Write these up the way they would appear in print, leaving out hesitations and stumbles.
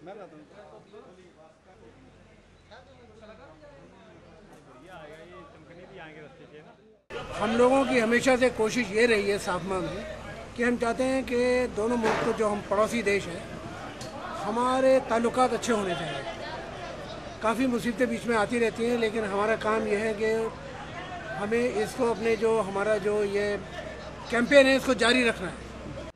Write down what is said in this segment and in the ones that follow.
मैं लाता हूँ। हम लोगों की हमेशा से कोशिश ये रही है साफमा में कि हम चाहते हैं कि दोनों मुल्क को, जो हम पड़ोसी देश हैं, हमारे ताल्लुकात अच्छे होने चाहिए। काफ़ी मुसीबतें बीच में आती रहती हैं, लेकिन हमारा काम यह है कि हमें इसको अपने जो हमारा जो ये कैंपेन है इसको जारी रखना है।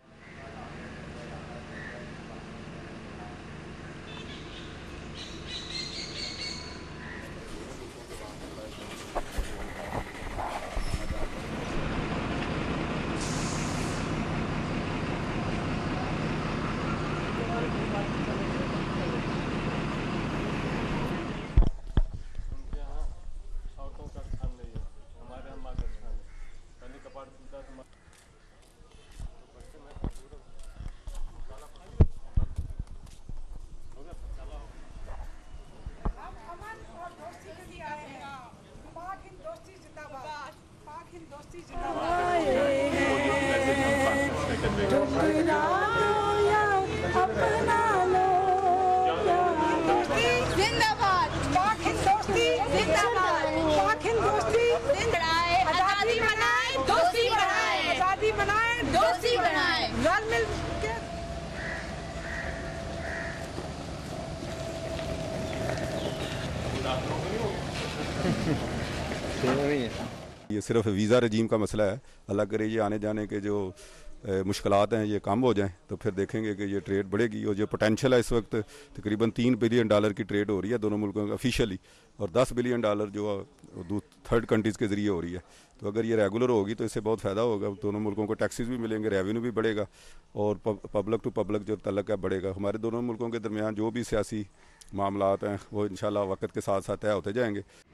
जिंदाबाद पाक हिंद दोस्ती, जिंदाबाद पाक हिंद दोस्ती, आजादी बनाए दोस्ती बढ़ाए, आजादी बनाए दोस्ती बढ़ाए, रल मिल के। ये सिर्फ वीज़ा रजीम का मसला है। अल्लाह करे ये आने जाने के जो मुश्किलात हैं ये कम हो जाएं तो फिर देखेंगे कि ये ट्रेड बढ़ेगी। और जो पोटेंशियल है इस वक्त तकरीबन $3 बिलियन की ट्रेड हो रही है दोनों मुल्कों का ऑफिशियली, और $10 बिलियन जो थर्ड कंट्रीज़ के ज़रिए हो रही है। तो अगर ये रेगुलर होगी तो इससे बहुत फ़ायदा होगा, दोनों मुल्कों को टैक्सेस भी मिलेंगे, रेवेन्यू भी बढ़ेगा और पब्लिक टू पब्लिक जो तल्लक है बढ़ेगा। हमारे दोनों मुल्कों के दरमियान जो भी सियासी मामलात हैं वो इंशाल्लाह वक्त के साथ साथ तय होते जाएंगे।